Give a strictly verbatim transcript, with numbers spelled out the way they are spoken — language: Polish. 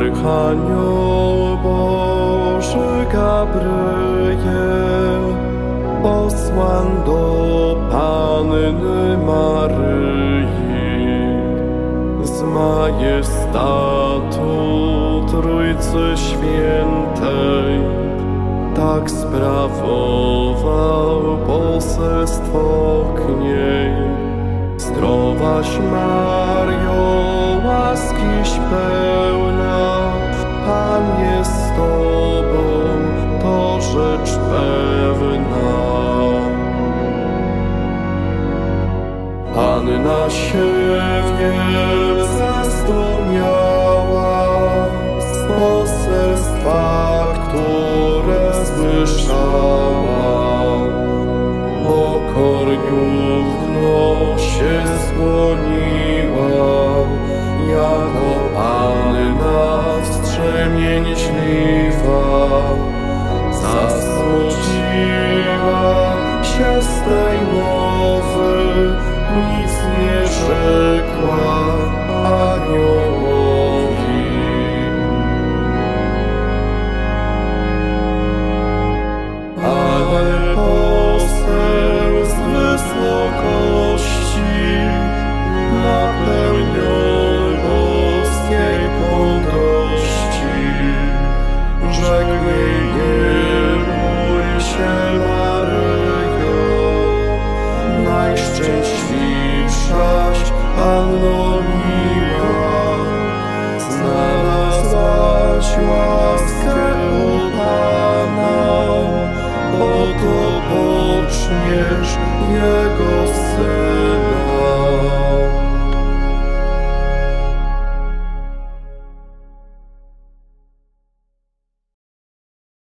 Archanioł Boży Gabriel, posłan do Panny Maryi, z majestatu Trójcy Świętej, tak sprawował poselstwo k niej. Zdrowaś Mario, łaskiś pełna, Pan jest z Tobą, to rzecz pewna. Panna się wniebzasto miała z poselstwa, które słyszała. Pokorniówno się skłoniła, jako Panna wstrzemięźliwa. Zasmuciła się z tej mowy, nic nie rzekła aniołowi. Ale poseł z wysokości, napełniony boskiej mądrości, rzekł jej: nie bój się, Maryjo, najszczęśliwszaś Panno miła, znalazłaś łaskę u Pana, oto poczniesz